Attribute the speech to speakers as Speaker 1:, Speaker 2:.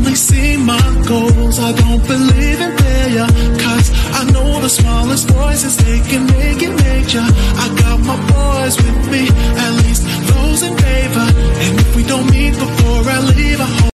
Speaker 1: only see my goals. I don't believe in failure, cause I know the smallest voices, they can make it major. I